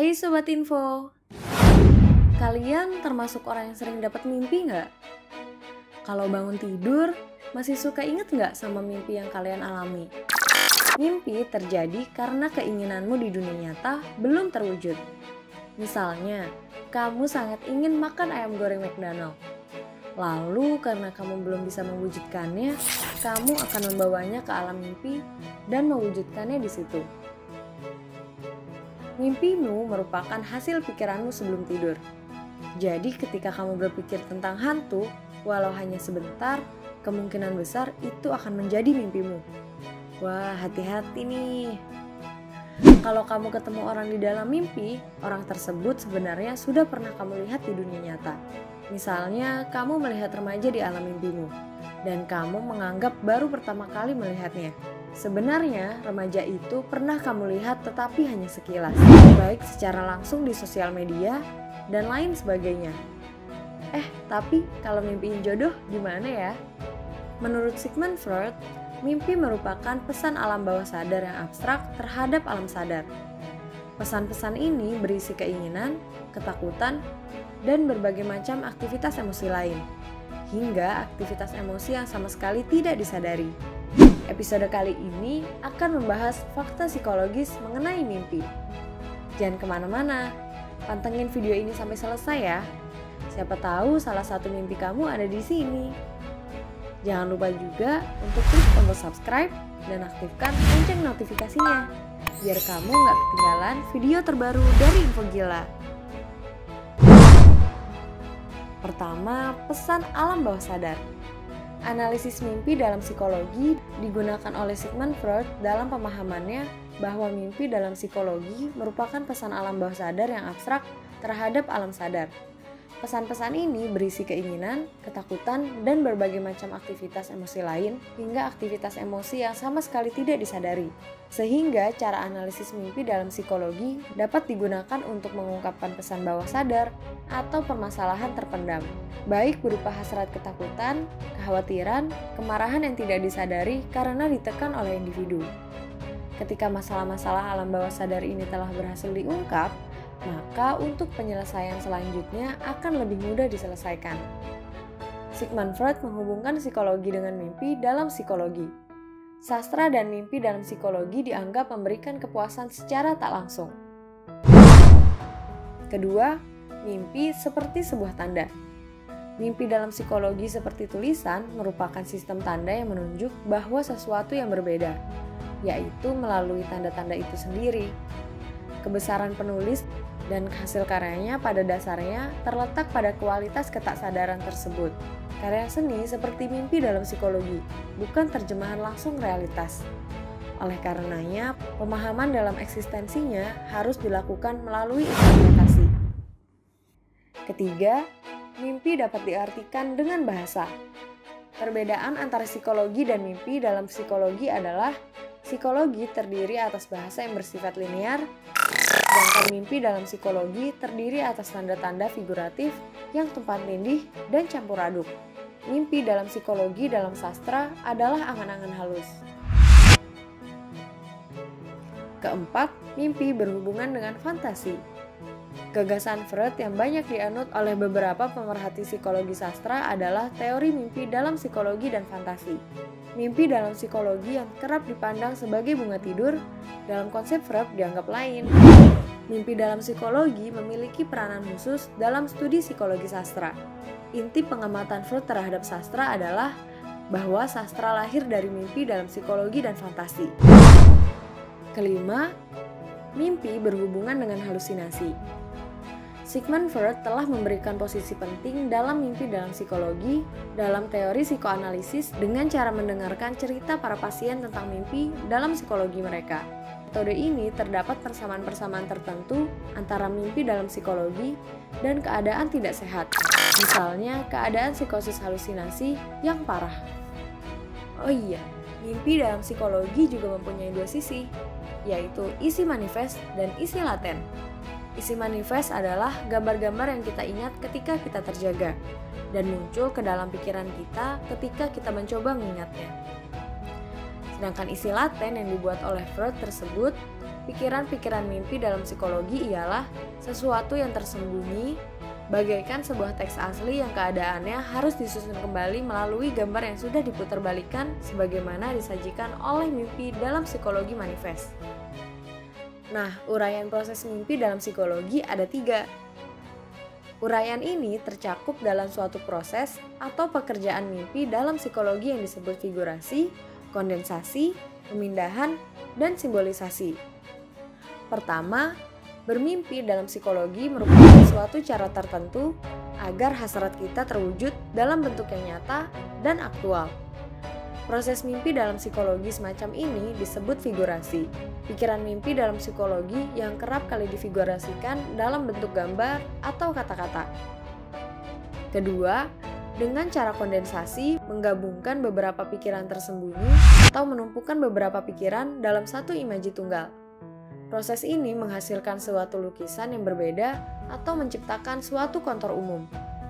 Hey Sobat Info, kalian termasuk orang yang sering dapat mimpi nggak? Kalau bangun tidur, masih suka inget nggak sama mimpi yang kalian alami? Mimpi terjadi karena keinginanmu di dunia nyata belum terwujud. Misalnya, kamu sangat ingin makan ayam goreng McDonald. Lalu karena kamu belum bisa mewujudkannya, kamu akan membawanya ke alam mimpi dan mewujudkannya di situ. Mimpimu merupakan hasil pikiranmu sebelum tidur. Jadi ketika kamu berpikir tentang hantu, walau hanya sebentar, kemungkinan besar itu akan menjadi mimpimu. Wah, hati-hati nih. Kalau kamu ketemu orang di dalam mimpi, orang tersebut sebenarnya sudah pernah kamu lihat di dunia nyata. Misalnya, kamu melihat remaja di alam mimpimu, dan kamu menganggap baru pertama kali melihatnya. Sebenarnya, remaja itu pernah kamu lihat tetapi hanya sekilas, baik secara langsung di sosial media, dan lain sebagainya. Tapi kalau mimpiin jodoh gimana ya? Menurut Sigmund Freud, mimpi merupakan pesan alam bawah sadar yang abstrak terhadap alam sadar. Pesan-pesan ini berisi keinginan, ketakutan, dan berbagai macam aktivitas emosi lain, hingga aktivitas emosi yang sama sekali tidak disadari. Episode kali ini akan membahas fakta psikologis mengenai mimpi. Jangan kemana-mana, pantengin video ini sampai selesai ya. Siapa tahu salah satu mimpi kamu ada di sini. Jangan lupa juga untuk klik tombol subscribe dan aktifkan lonceng notifikasinya, biar kamu nggak ketinggalan video terbaru dari Info Gila. Pertama, pesan alam bawah sadar. Analisis mimpi dalam psikologi digunakan oleh Sigmund Freud dalam pemahamannya bahwa mimpi dalam psikologi merupakan pesan alam bawah sadar yang abstrak terhadap alam sadar. Pesan-pesan ini berisi keinginan, ketakutan, dan berbagai macam aktivitas emosi lain hingga aktivitas emosi yang sama sekali tidak disadari. Sehingga cara analisis mimpi dalam psikologi dapat digunakan untuk mengungkapkan pesan bawah sadar atau permasalahan terpendam, baik berupa hasrat ketakutan, kekhawatiran, kemarahan yang tidak disadari karena ditekan oleh individu. Ketika masalah-masalah alam bawah sadar ini telah berhasil diungkap, maka untuk penyelesaian selanjutnya akan lebih mudah diselesaikan. Sigmund Freud menghubungkan psikologi dengan mimpi dalam psikologi. Sastra dan mimpi dalam psikologi dianggap memberikan kepuasan secara tak langsung. Kedua, mimpi seperti sebuah tanda. Mimpi dalam psikologi seperti tulisan merupakan sistem tanda yang menunjuk bahwa sesuatu yang berbeda, yaitu melalui tanda-tanda itu sendiri. Kebesaran penulis dan hasil karyanya pada dasarnya terletak pada kualitas ketaksadaran tersebut. Karya seni seperti mimpi dalam psikologi, bukan terjemahan langsung realitas. Oleh karenanya, pemahaman dalam eksistensinya harus dilakukan melalui interpretasi. Ketiga, mimpi dapat diartikan dengan bahasa. Perbedaan antara psikologi dan mimpi dalam psikologi adalah psikologi terdiri atas bahasa yang bersifat linear, sedangkan mimpi dalam psikologi terdiri atas tanda-tanda figuratif yang tumpang tindih dan campur aduk. Mimpi dalam psikologi dalam sastra adalah angan-angan halus. Keempat, mimpi berhubungan dengan fantasi. Gagasan Freud yang banyak dianut oleh beberapa pemerhati psikologi sastra adalah teori mimpi dalam psikologi dan fantasi. Mimpi dalam psikologi yang kerap dipandang sebagai bunga tidur, dalam konsep Freud dianggap lain. Mimpi dalam psikologi memiliki peranan khusus dalam studi psikologi sastra. Inti pengamatan Freud terhadap sastra adalah bahwa sastra lahir dari mimpi dalam psikologi dan fantasi. Kelima, mimpi berhubungan dengan halusinasi. Sigmund Freud telah memberikan posisi penting dalam mimpi dalam psikologi dalam teori psikoanalisis dengan cara mendengarkan cerita para pasien tentang mimpi dalam psikologi mereka. Metode ini terdapat persamaan-persamaan tertentu antara mimpi dalam psikologi dan keadaan tidak sehat, misalnya keadaan psikosis halusinasi yang parah. Oh iya, mimpi dalam psikologi juga mempunyai dua sisi, yaitu isi manifest dan isi laten. Isi manifest adalah gambar-gambar yang kita ingat ketika kita terjaga dan muncul ke dalam pikiran kita ketika kita mencoba mengingatnya. Sedangkan isi laten yang dibuat oleh Freud tersebut pikiran-pikiran mimpi dalam psikologi ialah sesuatu yang tersembunyi, bagaikan sebuah teks asli yang keadaannya harus disusun kembali melalui gambar yang sudah diputarbalikkan sebagaimana disajikan oleh mimpi dalam psikologi manifest. Nah, uraian proses mimpi dalam psikologi ada 3. Uraian ini tercakup dalam suatu proses atau pekerjaan mimpi dalam psikologi yang disebut figurasi, kondensasi, pemindahan, dan simbolisasi. Pertama, bermimpi dalam psikologi merupakan suatu cara tertentu agar hasrat kita terwujud dalam bentuk yang nyata dan aktual. Proses mimpi dalam psikologi semacam ini disebut figurasi. Pikiran mimpi dalam psikologi yang kerap kali difigurasikan dalam bentuk gambar atau kata-kata. Kedua, dengan cara kondensasi menggabungkan beberapa pikiran tersembunyi atau menumpukan beberapa pikiran dalam satu imaji tunggal. Proses ini menghasilkan suatu lukisan yang berbeda atau menciptakan suatu kontur umum.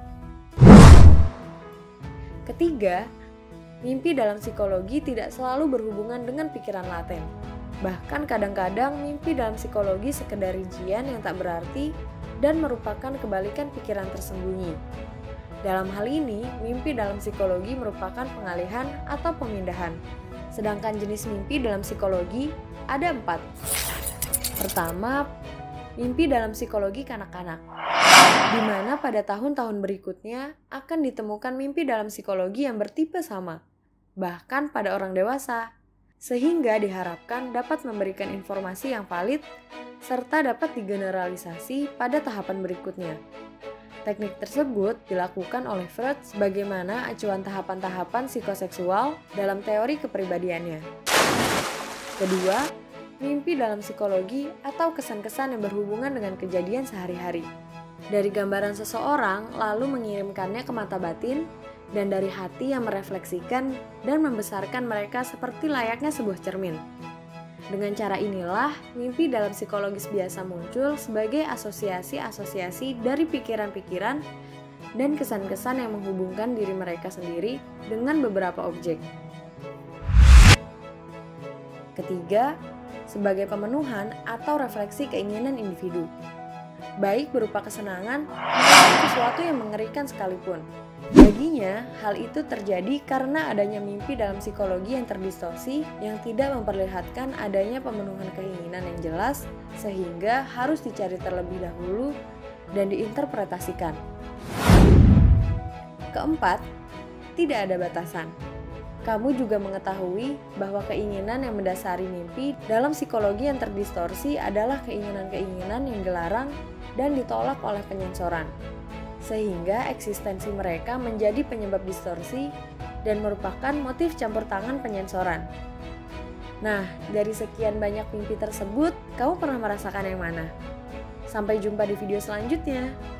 Ketiga, mimpi dalam psikologi tidak selalu berhubungan dengan pikiran laten. Bahkan kadang-kadang mimpi dalam psikologi sekedar rincian yang tak berarti dan merupakan kebalikan pikiran tersembunyi. Dalam hal ini, mimpi dalam psikologi merupakan pengalihan atau pemindahan. Sedangkan jenis mimpi dalam psikologi ada 4. Pertama, mimpi dalam psikologi kanak-kanak, di mana pada tahun-tahun berikutnya akan ditemukan mimpi dalam psikologi yang bertipe sama, bahkan pada orang dewasa, sehingga diharapkan dapat memberikan informasi yang valid serta dapat digeneralisasi pada tahapan berikutnya. Teknik tersebut dilakukan oleh Freud sebagaimana acuan tahapan-tahapan psikoseksual dalam teori kepribadiannya. Kedua, mimpi dalam psikologi atau kesan-kesan yang berhubungan dengan kejadian sehari-hari. Dari gambaran seseorang lalu mengirimkannya ke mata batin, dan dari hati yang merefleksikan dan membesarkan mereka seperti layaknya sebuah cermin. Dengan cara inilah, mimpi dalam psikologis biasa muncul sebagai asosiasi-asosiasi dari pikiran-pikiran dan kesan-kesan yang menghubungkan diri mereka sendiri dengan beberapa objek. Ketiga, sebagai pemenuhan atau refleksi keinginan individu, baik berupa kesenangan maupun sesuatu yang mengerikan sekalipun. Baginya, hal itu terjadi karena adanya mimpi dalam psikologi yang terdistorsi yang tidak memperlihatkan adanya pemenuhan keinginan yang jelas sehingga harus dicari terlebih dahulu dan diinterpretasikan. Keempat, tidak ada batasan. Kamu juga mengetahui bahwa keinginan yang mendasari mimpi dalam psikologi yang terdistorsi adalah keinginan-keinginan yang dilarang dan ditolak oleh penyensoran, sehingga eksistensi mereka menjadi penyebab distorsi dan merupakan motif campur tangan penyensoran. Nah, dari sekian banyak mimpi tersebut, kamu pernah merasakan yang mana? Sampai jumpa di video selanjutnya.